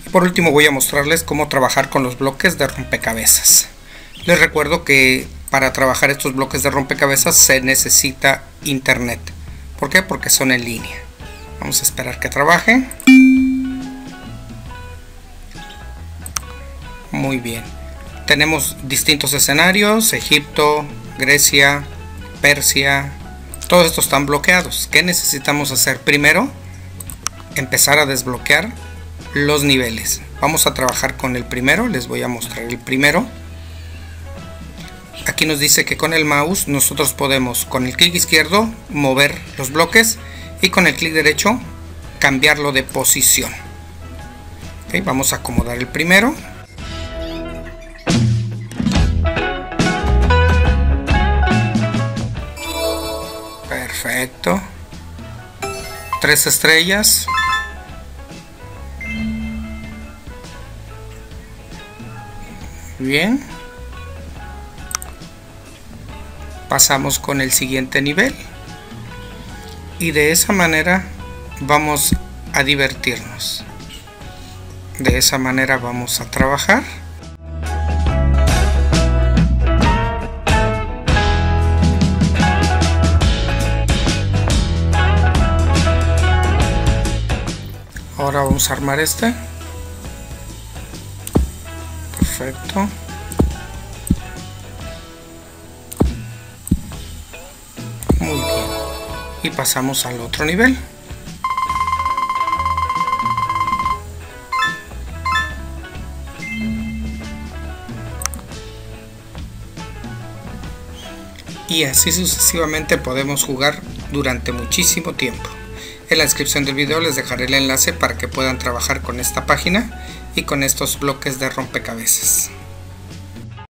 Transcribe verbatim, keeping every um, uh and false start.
Por último voy a mostrarles cómo trabajar con los bloques de rompecabezas. Les recuerdo que para trabajar estos bloques de rompecabezas se necesita internet. ¿Por qué? Porque son en línea. Vamos a esperar que trabaje. Muy bien. Tenemos distintos escenarios: Egipto, Grecia, Persia. Todos estos están bloqueados. ¿Qué necesitamos hacer? Primero, empezar a desbloquear los niveles. Vamos a trabajar con el primero. Les voy a mostrar el primero. Aquí nos dice que con el mouse nosotros podemos, con el clic izquierdo, mover los bloques y con el clic derecho cambiarlo de posición. Okay, vamos a acomodar el primero. Perfecto. Tres estrellas. Bien. Pasamos con el siguiente nivel. Y de esa manera vamos a divertirnos. De esa manera vamos a trabajar. Ahora vamos a armar este. Perfecto. Muy bien. Y pasamos al otro nivel. Y así sucesivamente podemos jugar durante muchísimo tiempo. En la descripción del video les dejaré el enlace para que puedan trabajar con esta página y con estos bloques de rompecabezas.